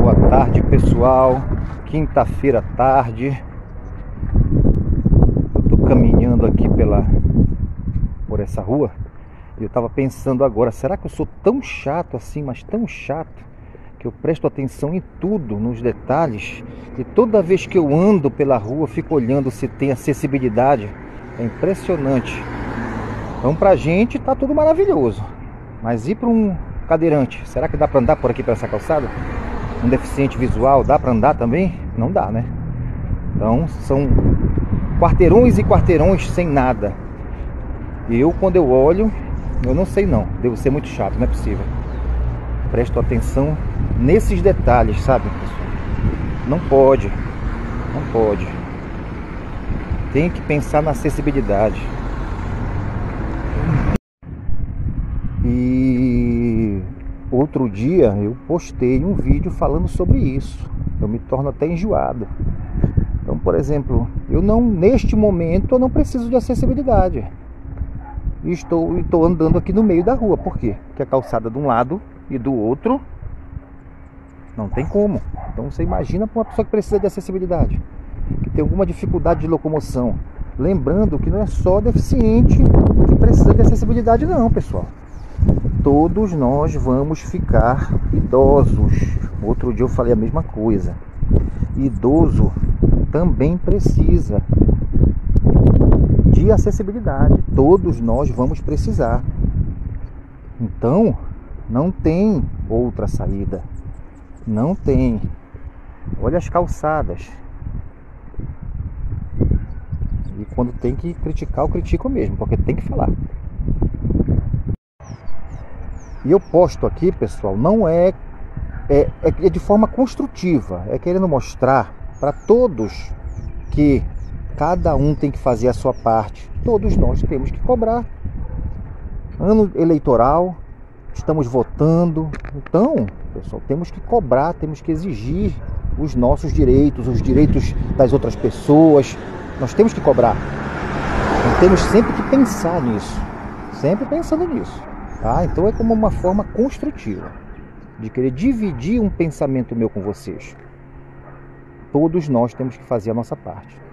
Boa tarde, pessoal. Quinta-feira à tarde. Eu tô caminhando aqui por essa rua e eu tava pensando agora, será que eu sou tão chato assim, mas tão chato, que eu presto atenção em tudo, nos detalhes, e toda vez que eu ando pela rua eu fico olhando se tem acessibilidade? É impressionante. Então pra gente tá tudo maravilhoso, mas e para um cadeirante, será que dá para andar por aqui, por essa calçada? Um deficiente visual, dá para andar também? Não dá, né? Então são quarteirões e quarteirões sem nada. E eu, quando eu olho, eu não sei não, devo ser muito chato, não é possível. Presto atenção nesses detalhes, sabe, pessoal? Não pode, não pode. Tem que pensar na acessibilidade. E outro dia eu postei um vídeo falando sobre isso. Eu me torno até enjoado. Então, por exemplo, neste momento eu não preciso de acessibilidade. E estou andando aqui no meio da rua. Por quê? Porque a calçada de um lado e do outro não tem como. Então você imagina para uma pessoa que precisa de acessibilidade, que tem alguma dificuldade de locomoção. Lembrando que não é só deficiente que precisa de acessibilidade não, pessoal. Todos nós vamos ficar idosos. Outro dia eu falei a mesma coisa. Idoso também precisa de acessibilidade. Todos nós vamos precisar. Então, não tem outra saída. Não tem. Olha as calçadas. E quando tem que criticar, eu critico mesmo, porque tem que falar. E eu posto aqui, pessoal, não é de forma construtiva, é querendo mostrar para todos que cada um tem que fazer a sua parte. Todos nós temos que cobrar. Ano eleitoral, estamos votando, então, pessoal, temos que cobrar, temos que exigir os nossos direitos, os direitos das outras pessoas. Nós temos que cobrar. Então, temos sempre que pensar nisso, sempre pensando nisso. Tá? Então é como uma forma construtiva de querer dividir um pensamento meu com vocês. Todos nós temos que fazer a nossa parte.